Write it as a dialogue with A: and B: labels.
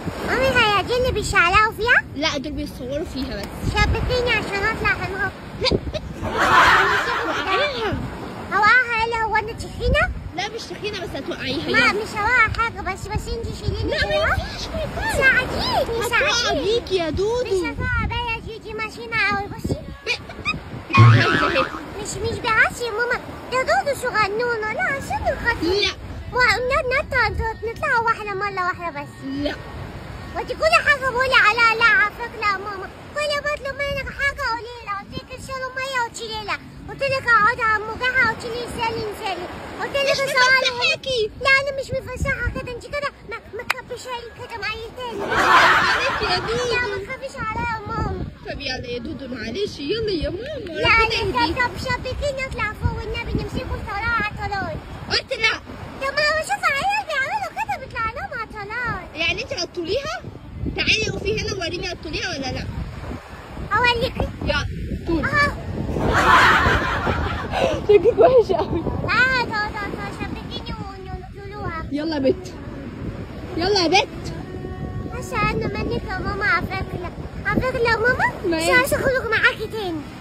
A: مامي هي دي اللي بيشعلقوا فيها؟
B: لا دول بيصوروا فيها بس.
A: شبكيني عشان اطلع حلوة.
B: وقعيها.
A: هوقعها الا هو انا تخينة؟
B: لا مش تخينة بس هتوقعيها.
A: لا مش هوقع حاجة بس انتي شيليني.
B: لا ما ينفعش.
A: ساعديني
B: هتقع بيكي يا دودو.
A: مش هتقع بيا دي ماشينة قوي بصي. مش بعاسي يا ماما، ده دودو صغنونة. لا عشان الخطير.
B: لا
A: نطلع واحدة مرة بس.
B: لا
A: وانت كل حاجة بقولي عليها لا على فكرة يا ماما. كل ما اطلب منك حاجة قولي لها. قلت لك اشيلوا مية وتشيلي لها. قلت لك اقعدي على المجاحة وتشيلي انسالي. قلت لك
B: مش مفسحاكي.
A: لا انا مش مفسحة كده. انت كده ما تخبيش علي كده معايا تاني.
B: عليك يا دودو.
A: لا ما تخبيش عليا يا ماما.
B: طب يلا يا دودو معلش يلا يا ماما.
A: لا انا طب شبكيني اطلع فوق والنبي نمسكوا طلال عطلات.
B: قلت لا.
A: طب ما بشوف عيال بيعملوا كده بيطلع لهم عطلات.
B: يعني انت هتطوليها؟ تعالي وفي هنا وريني هتطوليها ولا لا؟
A: اوريكي.
B: يلا طول.
A: اهو.
B: شكلك وحش قوي.
A: لا شبكيني ونطلوها.
B: يلا يا بت. يلا يا بت.
A: عشان منك يا ماما على فكرة يا ماما. مش عايزة اخرج معاكي تاني.